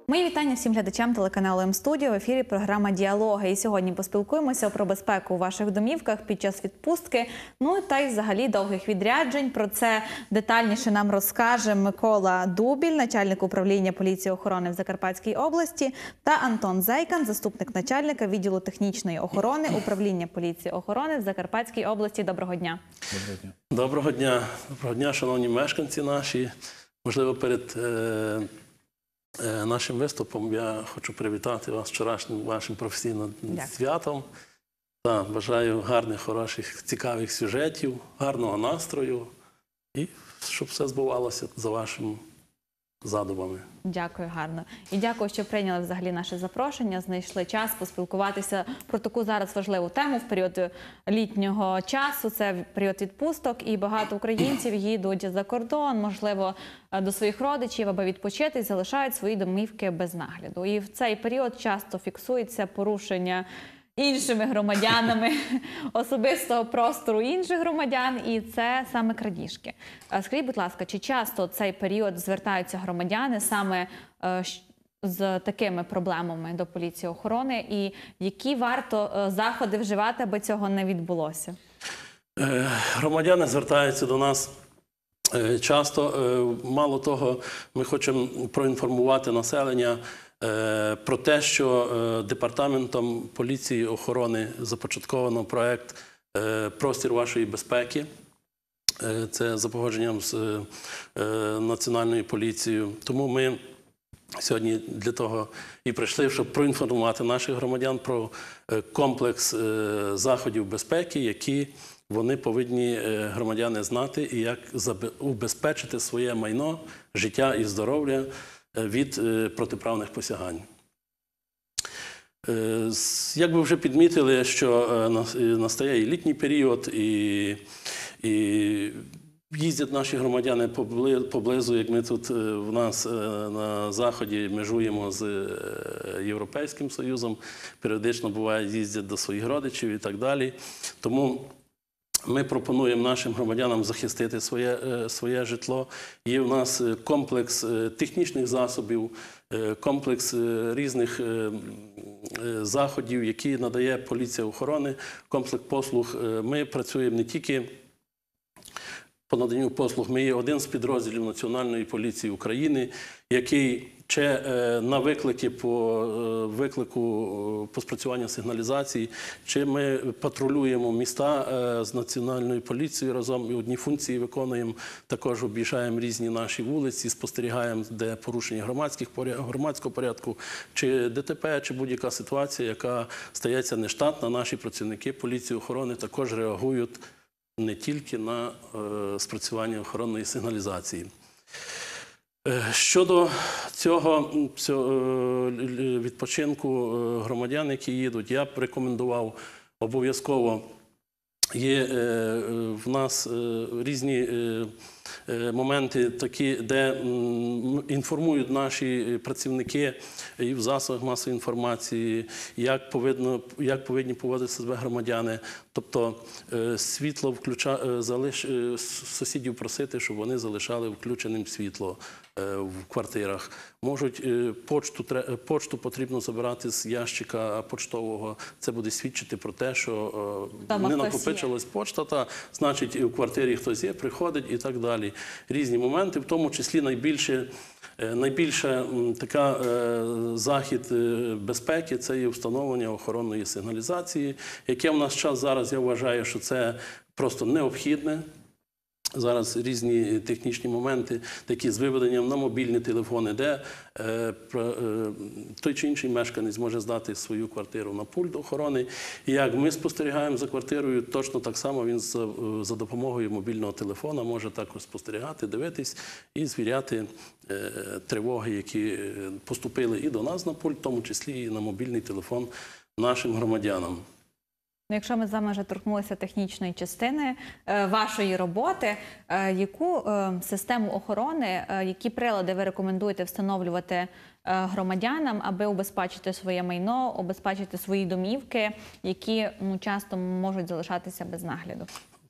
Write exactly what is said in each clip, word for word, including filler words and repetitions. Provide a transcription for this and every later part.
Мої вітання всім глядачам телеканалу М-студіо. В ефірі програма «Діалоги». І сьогодні поспілкуємося про безпеку у ваших домівках під час відпустки, ну та й взагалі довгих відряджень. Про це детальніше нам розкаже Микола Дубіль, начальник управління поліції охорони в Закарпатській області, та Антон Зейкан, заступник начальника відділу технічної охорони управління поліції охорони в Закарпатській області. Доброго дня. Доброго дня. Доброго дня, Доброго дня, шановні мешканці наші. Можливо, перед е нашим виступом я хочу привітати вас з вчорашнім вашим професійним Дякую. святом. Та бажаю гарних, хороших, цікавих сюжетів, гарного настрою і щоб все збувалося за вашими задумами. Дякую, гарно. І дякую, що прийняли взагалі наше запрошення, знайшли час поспілкуватися про таку зараз важливу тему в період літнього часу. Це період відпусток, і багато українців їдуть за кордон, можливо, до своїх родичів, аби відпочити, і залишають свої домівки без нагляду. І в цей період часто фіксується порушення іншими громадянами особистого простору інших громадян, і це саме крадіжки. Скажіть, будь ласка, чи часто цей період звертаються громадяни саме з такими проблемами до поліції охорони, і які варто заходи вживати, аби цього не відбулося? Громадяни звертаються до нас часто. Мало того, ми хочемо проінформувати населення про те, що департаментом поліції охорони започатковано проект «Простір вашої безпеки». Це за погодженням з Національною поліцією. Тому ми сьогодні для того і прийшли, щоб проінформувати наших громадян про комплекс заходів безпеки, які вони повинні, громадяни, знати, і як убезпечити своє майно, життя і здоров'я від протиправних посягань. Як ви вже підмітили, що настає і літній період, і, і їздять наші громадяни поблизу, як ми тут в нас на Заході межуємо з Європейським Союзом, періодично буває, їздять до своїх родичів і так далі. Тому ми пропонуємо нашим громадянам захистити своє, своє житло. Є в нас комплекс технічних засобів, комплекс різних заходів, які надає поліція охорони, комплекс послуг. Ми працюємо не тільки по наданню послуг, ми є один з підрозділів Національної поліції України, який чи на виклики по виклику по спрацюванню сигналізації, чи ми патрулюємо міста з Національною поліцією разом, і одні функції виконуємо, також об'їжджаємо різні наші вулиці, спостерігаємо, де порушення громадського порядку, чи ДТП, чи будь-яка ситуація, яка стається нештатна. Наші працівники поліції охорони також реагують не тільки на спрацювання охоронної сигналізації. Щодо цього, цього відпочинку громадян, які їдуть, я б рекомендував обов'язково, є в нас різні моменти такі, де інформують наші працівники і в засобах масової інформації, як повинно, як повинні поводити себе громадяни. Тобто світло включа, залиш, сусідів просити, щоб вони залишали включеним світло в квартирах. Можуть почту, почту потрібно забирати з ящика поштового. Це буде свідчити про те, що Дома не накопичилась почта, та, значить, в квартирі хтось є, приходить і так далі. Різні моменти, в тому числі найбільше, найбільше така е, захід безпеки – це є встановлення охоронної сигналізації, яке в нас час зараз, я вважаю, що це просто необхідне. Зараз різні технічні моменти, такі з виведенням на мобільні телефони, де е, е, той чи інший мешканець може здати свою квартиру на пульт охорони. І як ми спостерігаємо за квартирою, точно так само він за, за допомогою мобільного телефона може також спостерігати, дивитись і звіряти е, тривоги, які поступили і до нас на пульт, в тому числі і на мобільний телефон нашим громадянам. Якщо ми з вами вже торкнулися технічної частини вашої роботи, яку систему охорони, які прилади ви рекомендуєте встановлювати громадянам, аби убезпечити своє майно, убезпечити свої домівки, які ну, часто можуть залишатися без нагляду?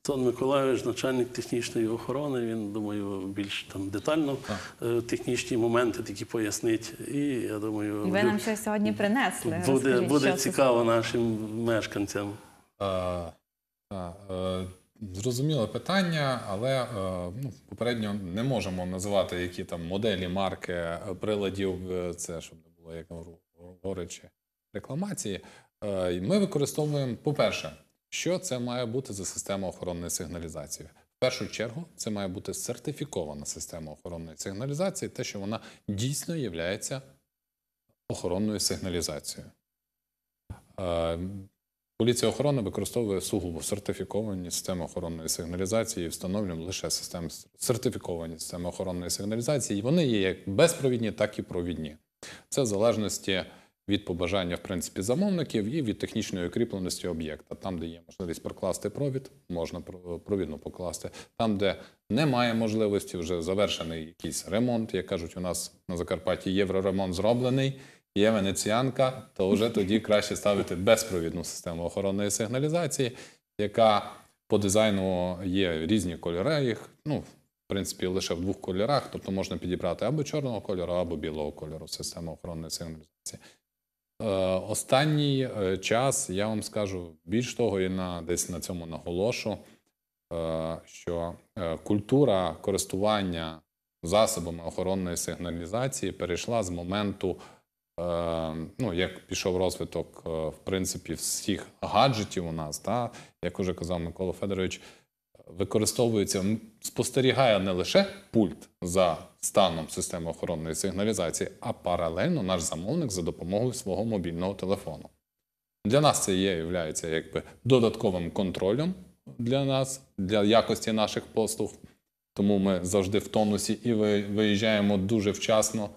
Антон Миколайович, начальник технічної охорони, він, думаю, більш там детально е, технічні моменти такі пояснить. І, я думаю, Ви нам щось сьогодні принесли. буде, Розкажіть, буде що це? цікаво нашим мешканцям. Е, та, е, Зрозуміле питання, але е, ну, попередньо не можемо називати які там моделі, марки е, приладів, е, це щоб не було, як говорячи, рекламації. Е, Ми використовуємо, по-перше, що це має бути за система охоронної сигналізації. В першу чергу це має бути сертифікована система охоронної сигналізації, те, що вона дійсно є охоронною сигналізацією. Е, Поліція охорони використовує сугубо сертифіковані системи охоронної сигналізації і встановлюємо лише системи сертифіковані системи охоронної сигналізації. І вони є як безпровідні, так і провідні. Це в залежності від побажання, в принципі, замовників і від технічної укріпленості об'єкта. Там, де є можливість прокласти провід, можна провідно покласти. Там, де немає можливості, вже завершений якийсь ремонт, як кажуть, у нас на Закарпатті євроремонт зроблений, є венеціанка, то вже тоді краще ставити безпровідну систему охоронної сигналізації, яка по дизайну є різні кольори їх, ну, в принципі, лише в двох кольорах, тобто можна підібрати або чорного кольору, або білого кольору систему охоронної сигналізації. Е, останній е, час, я вам скажу, більш того, і на, десь на цьому наголошу, е, що е, культура користування засобами охоронної сигналізації перейшла з моменту, ну, як пішов розвиток, в принципі, всіх гаджетів у нас, та, як уже казав Микола Федорович, використовується, спостерігає не лише пульт за станом системи охоронної сигналізації, а паралельно наш замовник за допомогою свого мобільного телефону. Для нас це є, являється якби додатковим контролем для нас, для якості наших послуг, тому ми завжди в тонусі і виїжджаємо дуже вчасно.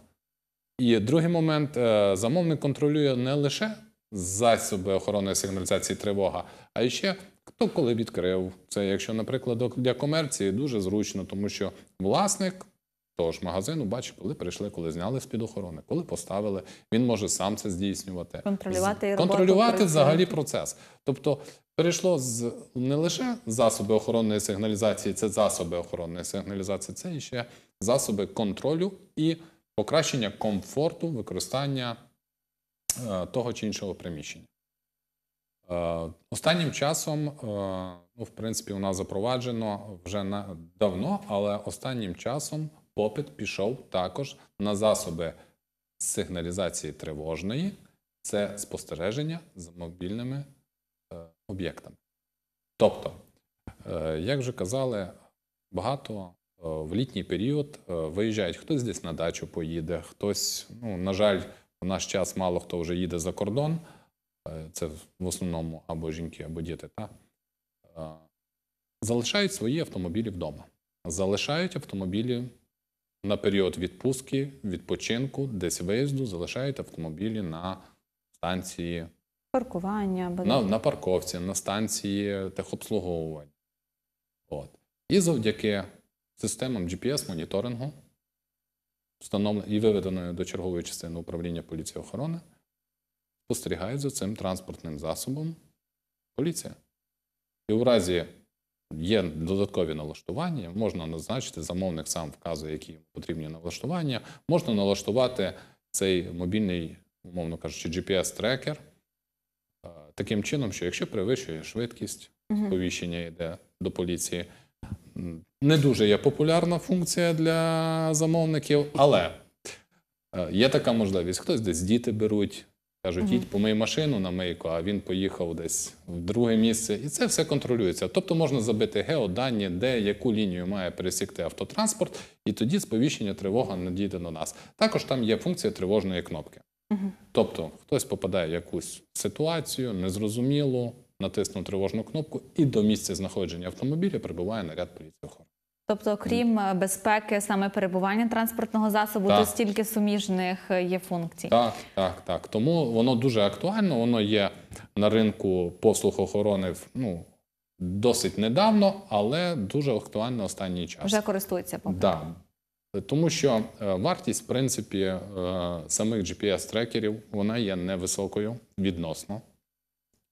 І другий момент, замовник контролює не лише засоби охоронної сигналізації тривога, а і ще хто коли відкрив. Це, якщо, наприклад, для комерції дуже зручно, тому що власник того ж магазину бачить, коли прийшли, коли зняли з-під охорони, коли поставили, він може сам це здійснювати. Контролювати і роботу Контролювати взагалі процес. Тобто перейшло з не лише засоби охоронної сигналізації, це засоби охоронної сигналізації, це і ще засоби контролю і покращення комфорту використання е, того чи іншого приміщення. Е, останнім часом, е, ну, в принципі, у нас запроваджено вже на, давно, але останнім часом попит пішов також на засоби сигналізації тривожної, це спостереження за мобільними е, об'єктами. Тобто, е, як вже казали, багато в літній період виїжджають, хтось десь на дачу поїде, хтось, ну, на жаль, в наш час мало хто вже їде за кордон, це в основному або жінки, або діти, та? Залишають свої автомобілі вдома. Залишають автомобілі на період відпустки, відпочинку, десь виїзду, залишають автомобілі на станції, паркування, на, на парковці, на станції техобслуговування. От. І завдяки системам джі пі ес-моніторингу, встановленої і виведеної до чергової частини управління поліції охорони, спостерігають за цим транспортним засобом поліція. І у разі є додаткові налаштування, можна назначити, замовник сам вказує, які потрібні налаштування, можна налаштувати цей мобільний, умовно кажучи, джі пі ес-трекер таким чином, що якщо перевищує швидкість, сповіщення йде до поліції. Не дуже є популярна функція для замовників, але є така можливість. Хтось десь діти беруть, кажуть, їдь помий машину на мийку, а він поїхав десь в друге місце. І це все контролюється. Тобто можна забити геодані, де, яку лінію має пересікти автотранспорт, і тоді сповіщення тривога надійде до нас. Також там є функція тривожної кнопки. Угу. Тобто хтось попадає в якусь ситуацію, незрозумілу, натиснув тривожну кнопку, і до місця знаходження автомобіля прибуває наряд поліції охорони. Тобто, крім безпеки, саме перебування транспортного засобу, так. то стільки суміжних є функцій. Так, так, так. Тому воно дуже актуально, воно є на ринку послуг охорони, ну, досить недавно, але дуже актуально останній час. Вже користуються попитом. Да. Тому що вартість, в принципі, самих джі пі ес-трекерів, вона є невисокою відносно.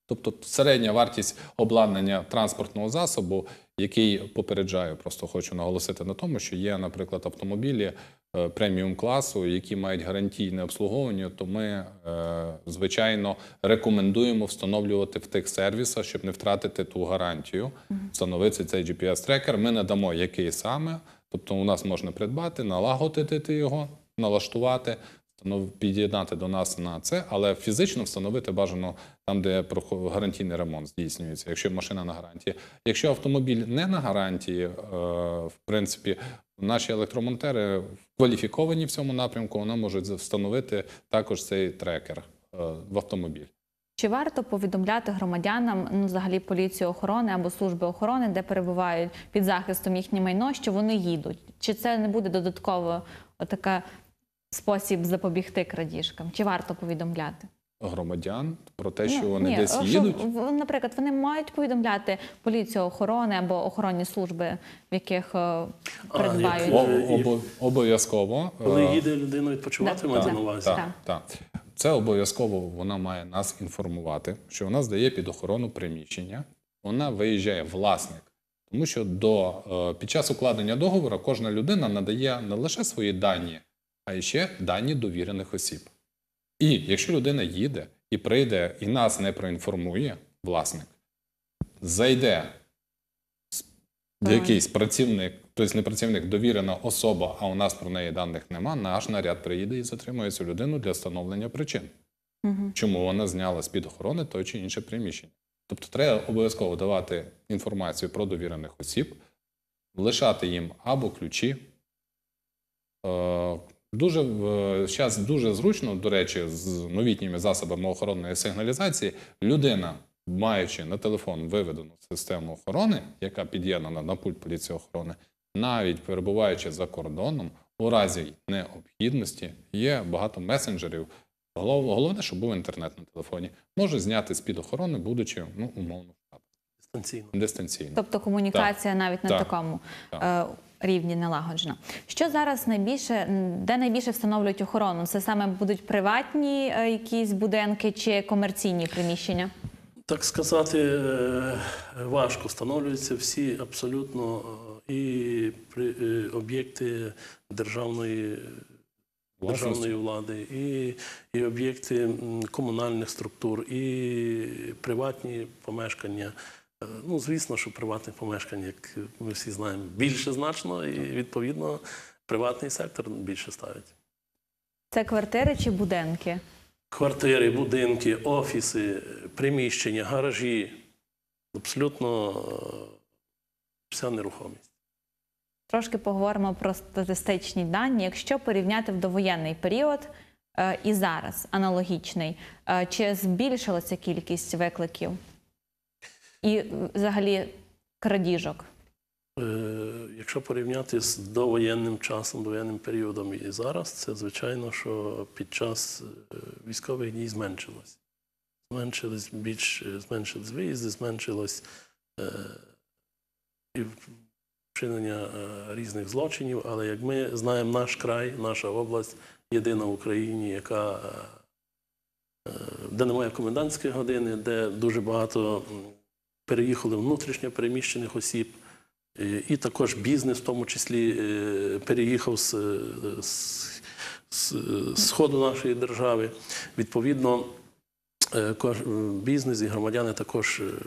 Тобто середня вартість обладнання транспортного засобу, який попереджаю, просто хочу наголосити на тому, що є, наприклад, автомобілі е, преміум-класу, які мають гарантійне обслуговування, то ми, е, звичайно, рекомендуємо встановлювати в тих сервісах, щоб не втратити ту гарантію, встановити цей джі пі ес-трекер. Ми надамо, який саме, тобто у нас можна придбати, налагодити його, налаштувати, під'єднати до нас на це, але фізично встановити бажано там, де гарантійний ремонт здійснюється, якщо машина на гарантії. Якщо автомобіль не на гарантії, в принципі, наші електромонтери кваліфіковані в цьому напрямку, вони можуть встановити також цей трекер в автомобіль. Чи варто повідомляти громадянам, ну, взагалі, поліцію охорони або служби охорони, де перебувають під захистом їхнє майно, що вони їдуть? Чи це не буде додатково отака спосіб запобігти крадіжкам? Чи варто повідомляти? Громадян про те, що Ну, вони ні, десь що, їдуть? Наприклад, вони мають повідомляти поліцію охорони або охоронні служби, в яких е, перебувають? як- О- обо- Обов'язково. Коли е, їде людина відпочивати, Да, маєте да. на увазі. Так, так. Це обов'язково вона має нас інформувати, що вона здає під охорону приміщення, вона виїжджає власник. Тому що до, е, під час укладення договору кожна людина надає не лише свої дані, а й ще дані довірених осіб. І якщо людина їде і прийде, і нас не проінформує власник, зайде Так. якийсь працівник, тобто не працівник, довірена особа, а у нас про неї даних нема, наш наряд приїде і затримує цю людину для встановлення причин. Угу. Чому вона зняла з-під охорони той чи інше приміщення. Тобто треба обов'язково давати інформацію про довірених осіб, лишати їм або ключі. Е, Дуже, зараз дуже зручно, до речі, з новітніми засобами охоронної сигналізації, людина, маючи на телефон виведену систему охорони, яка під'єднана на пульт поліції охорони, навіть перебуваючи за кордоном, у разі необхідності, є багато месенджерів. Головне, щоб був інтернет на телефоні. Може зняти з-під охорони, будучи, ну, умовно, Дистанційно. дистанційно. Тобто комунікація Так. навіть на Так. такому Так. е, рівні налагоджена. Що зараз найбільше, де найбільше встановлюють охорону? Це саме будуть приватні е, якісь будинки чи комерційні приміщення? Так сказати, е, важко. Встановлюються всі абсолютно е, і при- е, об'єкти державної, державної влади, і, і об'єкти м, комунальних структур, і приватні помешкання. Е, Ну, звісно, що приватних помешкань, як ми всі знаємо, більше значно, і, відповідно, приватний сектор більше ставить. Це квартири чи будинки? Квартири, будинки, офіси, приміщення, гаражі. Абсолютно е, вся нерухомість. Трошки поговоримо про статистичні дані. Якщо порівняти в довоєнний період е, і зараз, аналогічний, е, чи збільшилася кількість викликів і е, взагалі крадіжок? Е, Якщо порівняти з довоєнним часом, довоєнним періодом і зараз, це звичайно, що під час е, військових дій зменшилось. Зменшились більш, зменшились виїзди, зменшилось е, і вчинення е, різних злочинів, але як ми знаємо, наш край, наша область єдина в Україні, яка, е, е, де немає комендантської години, де дуже багато м, переїхали внутрішньо переміщених осіб, і, і також бізнес в тому числі е, переїхав з, з, з, з сходу нашої держави. Відповідно, е, кож- бізнес і громадяни також е,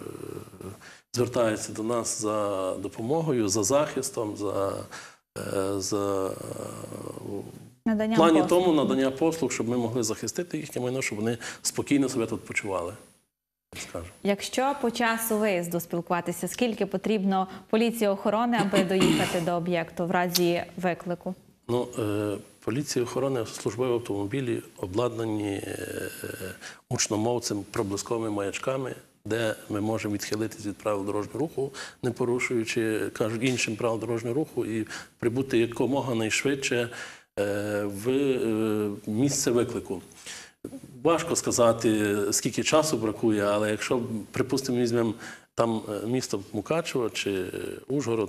звертаються до нас за допомогою, за захистом, за, е, за в Надання плані послуг. тому надання послуг, щоб ми могли захистити їхнє майно, щоб вони спокійно себе тут почували. Скажу. Якщо по часу виїзду спілкуватися, скільки потрібно поліції охорони, аби доїхати до об'єкту в разі виклику? Ну, е, поліція охорони службові автомобілі обладнані е, гучномовцем, проблисковими маячками, де ми можемо відхилитись від правил дорожнього руху, не порушуючи, кажуть, іншим правил дорожнього руху, і прибути якомога найшвидше е, в е, місце виклику. Важко сказати, скільки часу бракує, але якщо, припустимо, візьмемо там е, місто Мукачево чи Ужгород,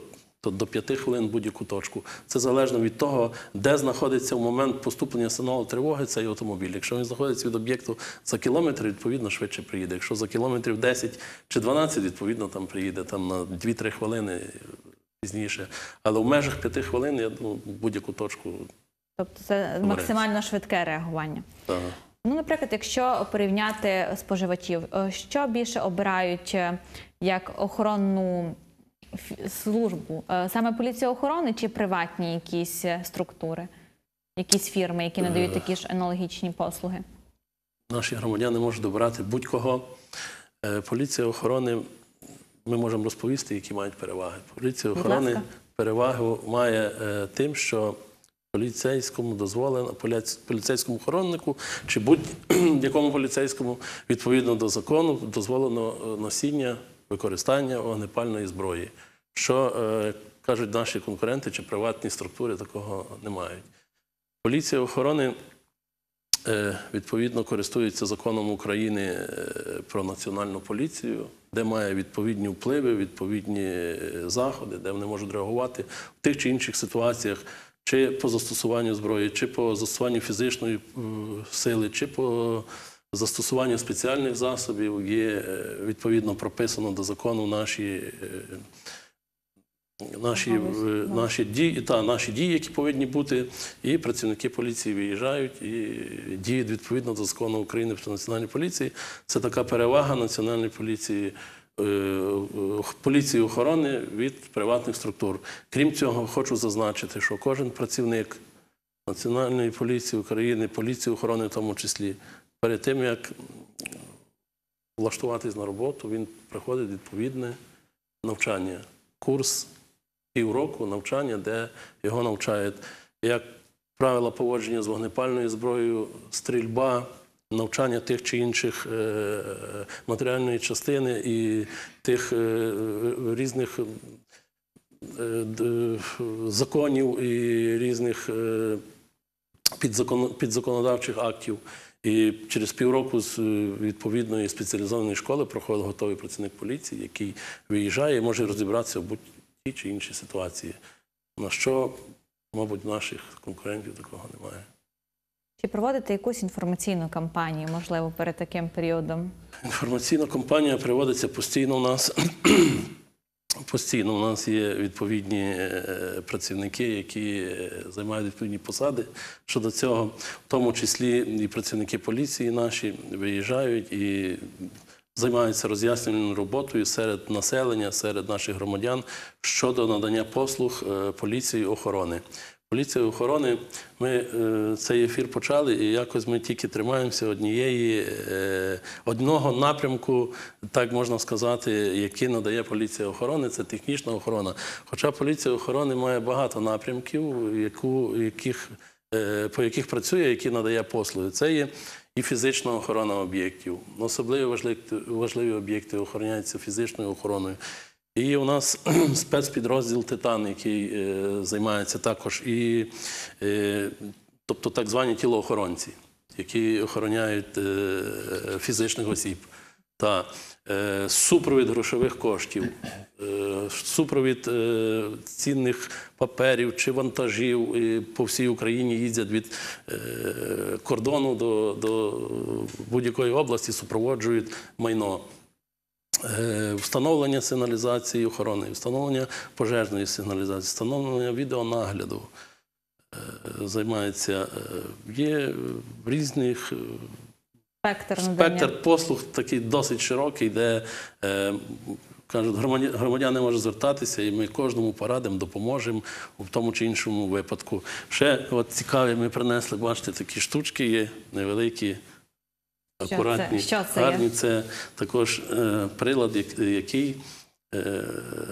то до п'яти хвилин будь-яку точку. Це залежно від того, де знаходиться в момент поступлення сигналу тривоги цей автомобіль. Якщо він знаходиться від об'єкту за кілометр, відповідно, швидше приїде. Якщо за кілометрів десять чи дванадцять, відповідно, там приїде там, на дві-три хвилини пізніше. Але в межах п'яти хвилин, я думаю, будь-яку точку. Тобто це максимально швидке реагування. Так. Ну, наприклад, якщо порівняти споживачів, що більше обирають як охоронну службу? Саме поліція охорони чи приватні якісь структури, якісь фірми, які надають такі ж аналогічні послуги? Наші громадяни можуть добирати будь-кого. Поліція охорони, ми можемо розповісти, які мають переваги. Поліція охорони перевагу має тим, що поліцейському дозволено, поліцейському охороннику чи будь-якому поліцейському відповідно до закону дозволено носіння, використання вогнепальної зброї. Що е, кажуть наші конкуренти чи приватні структури, такого не мають. Поліція охорони е, відповідно користується законом України е, про національну поліцію, де має відповідні впливи, відповідні заходи, де вони можуть реагувати в тих чи інших ситуаціях, чи по застосуванню зброї, чи по застосуванню фізичної сили, чи по застосуванню спеціальних засобів. Є відповідно прописано до закону наші, наші, наші, дії, та, наші дії, які повинні бути, і працівники поліції виїжджають і діють відповідно до закону України про національну поліцію. Це така перевага національної поліції, поліції охорони від приватних структур. Крім цього, хочу зазначити, що кожен працівник Національної поліції України, поліції охорони в тому числі, перед тим, як влаштуватись на роботу, він проходить відповідне навчання. Курс півроку навчання, де його навчають, як правила поводження з вогнепальною зброєю, стрільба, навчання тих чи інших е, матеріальної частини і тих е, різних е, законів і різних е, підзакон, підзаконодавчих актів. І через півроку з відповідної спеціалізованої школи проходить готовий працівник поліції, який виїжджає і може розібратися в будь-тій чи іншій ситуації. На що, мабуть, наших конкурентів такого немає. Чи проводите якусь інформаційну кампанію, можливо, перед таким періодом? Інформаційна кампанія проводиться постійно у нас. Постійно у нас є відповідні працівники, які займають відповідні посади щодо цього. В тому числі і працівники поліції наші виїжджають і займаються роз'яснювальною роботою серед населення, серед наших громадян щодо надання послуг поліції охорони. Поліція охорони, ми цей ефір почали, і якось ми тільки тримаємося однієї, одного напрямку, так можна сказати, який надає поліція охорони, це технічна охорона. Хоча поліція охорони має багато напрямків, яку, яких, по яких працює, які надає послуги. Це є і фізична охорона об'єктів. Особливо важливі, важливі об'єкти охороняються фізичною охороною. І у нас спецпідрозділ «Титан», який е, займається також, і, е, тобто так звані тілоохоронці, які охороняють е, фізичних осіб. Та е, супровід грошових коштів, е, супровід е, цінних паперів чи вантажів е, по всій Україні їздять від е, кордону до, до будь-якої області, супроводжують майно. Встановлення сигналізації охорони, встановлення пожежної сигналізації, встановлення відеонагляду займається. Є різних Спектр, спектр послуг такий досить широкий, де кажуть, громадяни можуть звертатися, і ми кожному порадимо, допоможемо в тому чи іншому випадку. Ще от цікаві ми принесли, бачите, такі штучки є невеликі. Акуратні, що це? Що це гарні. Є? Це також е, прилад, який е,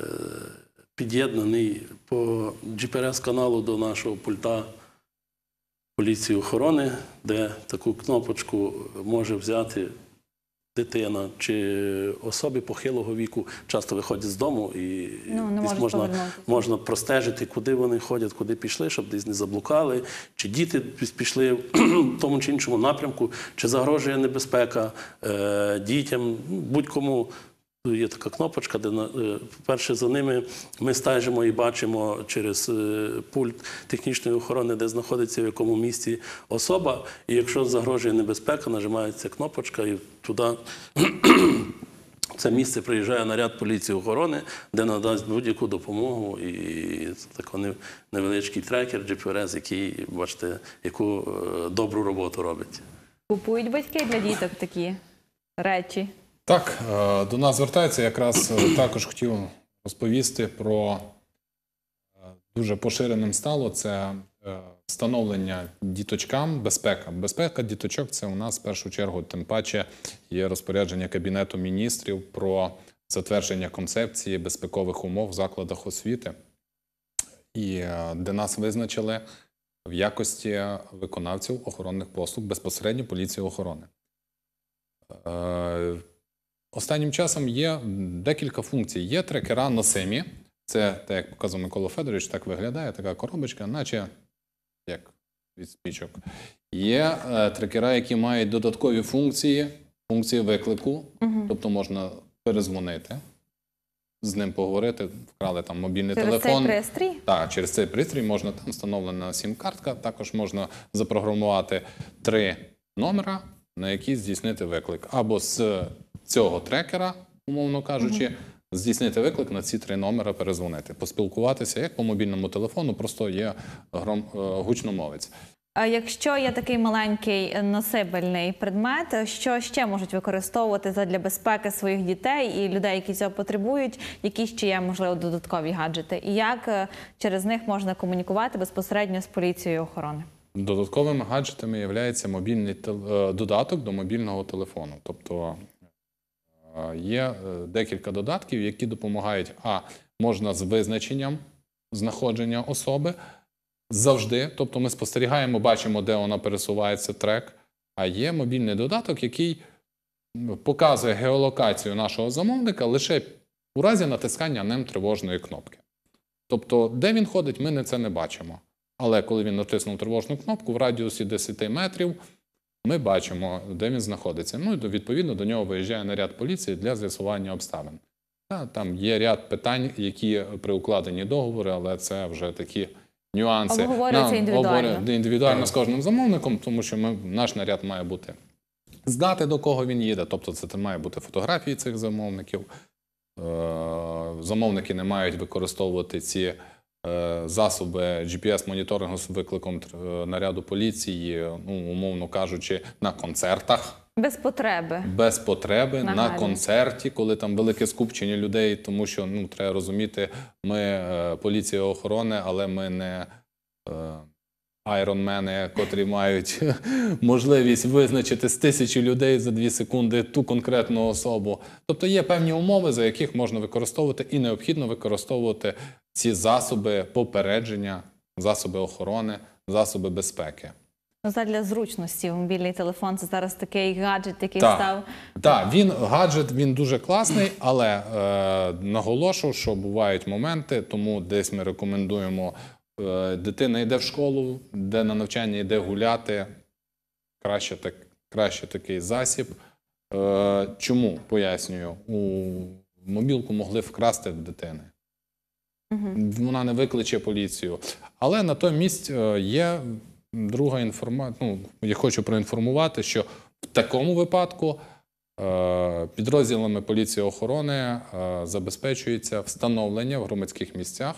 під'єднаний по джі пі ар ес-каналу до нашого пульта поліції охорони, де таку кнопочку може взяти дитина чи особи похилого віку. Часто виходять з дому і ну, десь можна, можна простежити, куди вони ходять, куди пішли, щоб десь не заблукали, чи діти пішли в тому чи іншому напрямку, чи загрожує небезпека е, дітям, будь-кому. є така кнопочка, де, на- е, по-перше, за ними ми стежимо і бачимо через е, пульт технічної охорони, де знаходиться в якому місці особа. І якщо загрожує небезпека, нажимається кнопочка і туди в це місце приїжджає наряд поліції охорони, де надасть будь-яку допомогу. І це такий невеличкий трекер, джі пі ар ес, який, бачите, яку е, добру роботу робить. Купують батьки для діток такі речі. Так, е, до нас звертається, якраз е, також хотів розповісти про е, дуже поширеним стало це е, встановлення діточкам, безпека. Безпека діточок – це у нас в першу чергу, тим паче, є розпорядження Кабінету міністрів про затвердження концепції безпекових умов в закладах освіти, і е, де нас визначили в якості виконавців охоронних послуг безпосередньо поліції охорони. Е, Останнім часом є декілька функцій. Є трекера носимі. Це, так як показав Микола Федорович, так виглядає, така коробочка, наче як від спічок. Є е, трекера, які мають додаткові функції, функції виклику, Угу. тобто можна перезвонити, з ним поговорити, вкрали там мобільний Через телефон. цей пристрій? Так, через цей пристрій можна, там встановлена сім-картка, також можна запрограмувати три номера, на які здійснити виклик. Або з цього трекера, умовно кажучи, угу. здійснити виклик на ці три номера, перезвонити, поспілкуватися, як по мобільному телефону, просто є гром, гучномовець. А якщо є такий маленький носибельний предмет, що ще можуть використовувати задля безпеки своїх дітей і людей, які цього потребують, які ще є, можливо, додаткові гаджети? І як через них можна комунікувати безпосередньо з поліцією охорони? Додатковими гаджетами є мобільний тел... додаток до мобільного телефону. Тобто є декілька додатків, які допомагають, а можна з визначенням знаходження особи завжди, тобто ми спостерігаємо, бачимо, де вона пересувається, трек, а є мобільний додаток, який показує геолокацію нашого замовника лише у разі натискання ним тривожної кнопки. Тобто, де він ходить, ми не це не бачимо. Але коли він натиснув тривожну кнопку, в радіусі десять метрів ми бачимо, де він знаходиться. Ну і відповідно до нього виїжджає наряд поліції для з'ясування обставин. Та, там є ряд питань, які при укладенні договору, але це вже такі нюанси. Обговорюється індивідуально. Обговорю, індивідуально з кожним замовником, тому що ми, наш наряд має бути знати, до кого він їде. Тобто це має бути фотографії цих замовників. Замовники не мають використовувати ці засоби джі пі ес-моніторингу з викликом наряду поліції, ну, умовно кажучи, на концертах. Без потреби. Без потреби, Нагально. на концерті, коли там велике скупчення людей, тому що, ну, треба розуміти, ми е, поліція охорони, але ми не е, айронмени, котрі мають можливість визначити з тисячі людей за дві секунди ту конкретну особу. Тобто є певні умови, за яких можна використовувати і необхідно використовувати ці засоби попередження, засоби охорони, засоби безпеки. Ну, задля зручності мобільний телефон – це зараз такий гаджет, який Так, став... так, він, гаджет, він дуже класний, але е, наголошу, що бувають моменти, тому десь ми рекомендуємо, е, дитина йде в школу, де на навчання йде гуляти, краще, так, краще такий засіб. Е, чому? Пояснюю. У мобілку могли вкрасти в дитини. Угу. Вона не викличе поліцію. Але натомість е, є... Друга інформація, ну, я хочу проінформувати, що в такому випадку е, підрозділами поліції охорони е, забезпечується встановлення в громадських місцях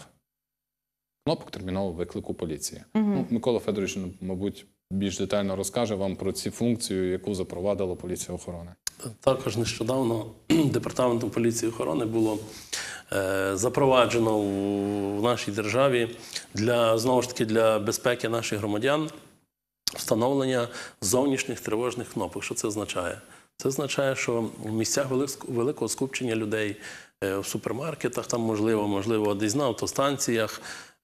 кнопок термінового виклику поліції. Угу. Ну, Микола Федорович, мабуть, більш детально розкаже вам про цю функцію, яку запровадила поліція охорони. Також нещодавно департаментом поліції охорони було е, запроваджено в, в нашій державі для, знову ж таки, для безпеки наших громадян встановлення зовнішніх тривожних кнопок. Що це означає? Це означає, що в місцях великого скупчення людей, е, в супермаркетах, там можливо, можливо, десь на автостанціях,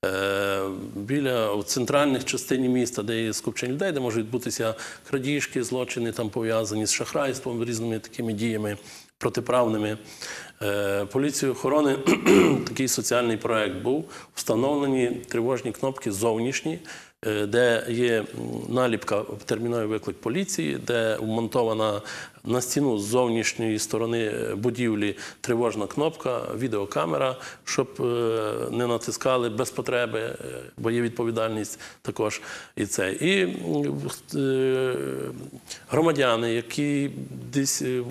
Е, біля в центральних частині міста, де є скупчення людей, де можуть відбутися крадіжки, злочини там пов'язані з шахрайством, різними такими діями протиправними. Е, поліцією охорони такий соціальний проект був. Встановлені тривожні кнопки зовнішні, е, де є м, наліпка «Терміновий виклик поліції», де вмонтована на стіну з зовнішньої сторони будівлі тривожна кнопка, відеокамера, щоб е, не натискали без потреби, е, бо є відповідальність також і це. І м, е, громадяни, які десь е,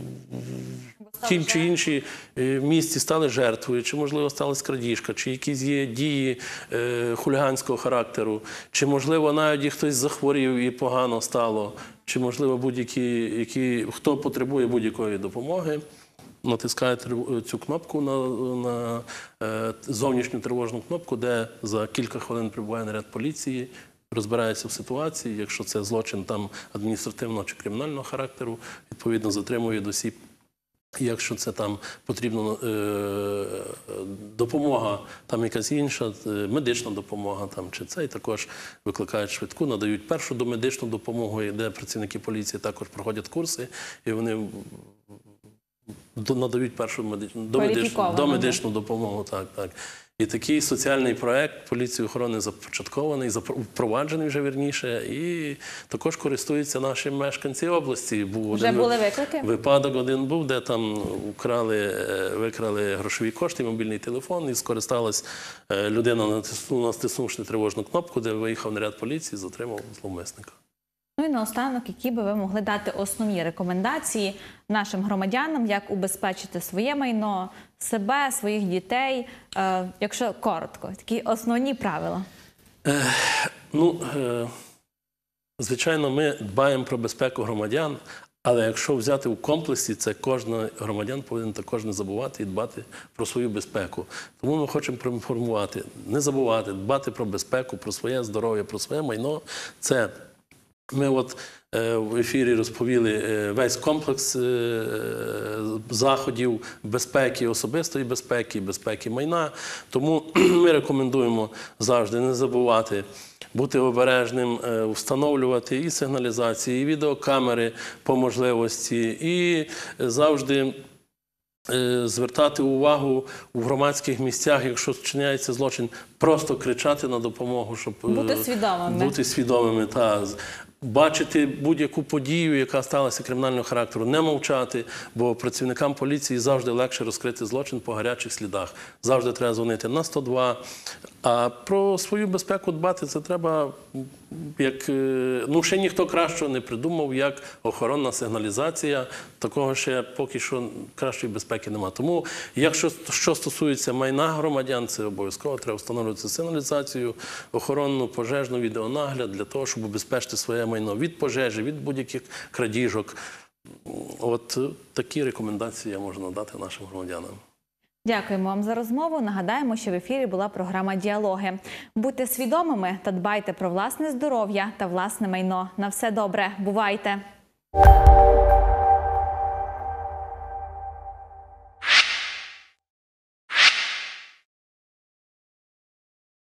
в тім чи іншій е, місці стали жертвою, чи, можливо, сталася крадіжка, чи якісь є дії е, хуліганського характеру, чи, можливо, навіть хтось захворів і погано стало, чи, можливо, будь-які, які, хто потребує будь-якої допомоги, натискає трив- цю кнопку на, на е, зовнішню тривожну кнопку, де за кілька хвилин прибуває наряд поліції, розбирається в ситуації. Якщо це злочин там адміністративного чи кримінального характеру, відповідно затримує осіб. Якщо це там потрібна е, допомога, там якась інша, е, медична допомога, там, чи це, і також викликають швидку, надають першу домедичну допомогу, і де працівники поліції також проходять курси, і вони до- надають першу медичну, домедичну, Кваліфіковано, домедичну допомогу. Так, так. І такий соціальний проект поліції охорони започаткований, запро- впроваджений вже вірніше, і також користуються наші мешканці області. Був Вже один були виклики? Випадок один був, де там украли, е, викрали грошові кошти, мобільний телефон, і скористалась е, людина, натиснула, натиснувши тривожну кнопку, де виїхав наряд поліції, затримав зловмисника. Ну і наостанок, які би ви могли дати основні рекомендації нашим громадянам, як убезпечити своє майно, себе, своїх дітей, е, якщо коротко, такі основні правила. Ну, е, звичайно, ми дбаємо про безпеку громадян, але якщо взяти в комплексі, це кожен громадян повинен також не забувати і дбати про свою безпеку. Тому ми хочемо проінформувати, не забувати, дбати про безпеку, про своє здоров'я, про своє майно. Це ми от е, в ефірі розповіли е, весь комплекс е, заходів безпеки, особистої безпеки, безпеки майна. Тому ми рекомендуємо завжди не забувати бути обережним, е, встановлювати і сигналізації, і відеокамери по можливості, і завжди е, звертати увагу у громадських місцях, якщо вчиняється злочин, просто кричати на допомогу, щоб е, Бути свідомими. бути свідомими, та бачити будь-яку подію, яка сталася кримінального характеру, не мовчати, бо працівникам поліції завжди легше розкрити злочин по гарячих слідах. Завжди треба дзвонити на сто два. А про свою безпеку дбати це треба, як, е, ну, ще ніхто кращого не придумав, як охоронна сигналізація. Такого ще поки що кращої безпеки немає. Тому, якщо що стосується майна громадян, це обов'язково треба встановлювати сигналізацію, охоронну, пожежну, відеонагляд для того, щоб убезпечити своє майно від пожежі, від будь-яких крадіжок. От такі рекомендації я можу надати нашим громадянам. Дякуємо вам за розмову. Нагадаємо, що в ефірі була програма «Діалоги». Будьте свідомими та дбайте про власне здоров'я та власне майно. На все добре. Бувайте!